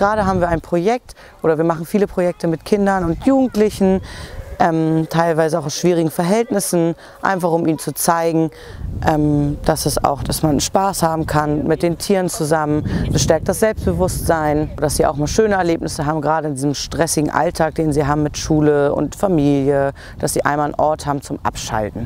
gerade haben wir ein Projekt oder wir machen viele Projekte mit Kindern und Jugendlichen, teilweise auch aus schwierigen Verhältnissen, einfach um ihnen zu zeigen, dass man Spaß haben kann mit den Tieren zusammen. Das stärkt das Selbstbewusstsein, dass sie auch mal schöne Erlebnisse haben, gerade in diesem stressigen Alltag, den sie haben mit Schule und Familie, dass sie einmal einen Ort haben zum Abschalten.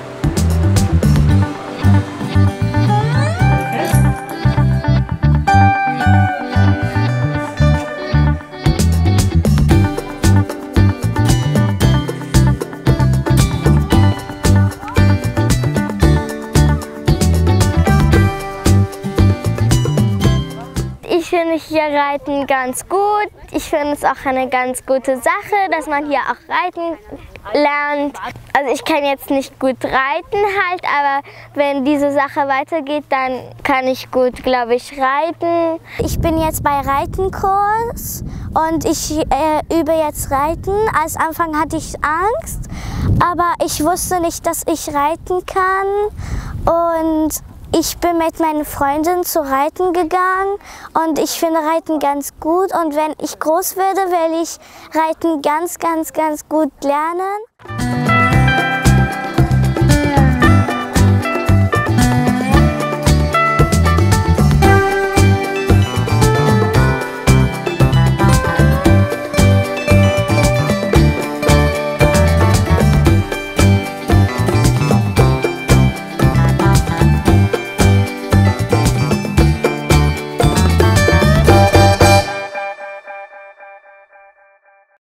Ich finde hier Reiten ganz gut. Ich finde es auch eine ganz gute Sache, dass man hier auch reiten lernt. Also ich kann jetzt nicht gut reiten halt, aber wenn diese Sache weitergeht, dann kann ich gut, glaube ich, reiten. Ich bin jetzt bei Reitenkurs und ich übe jetzt Reiten. Als Anfang hatte ich Angst, aber ich wusste nicht, dass ich reiten kann. Und ich bin mit meiner Freundin zu Reiten gegangen und ich finde Reiten ganz gut. Und wenn ich groß werde, will ich Reiten ganz, ganz, ganz gut lernen.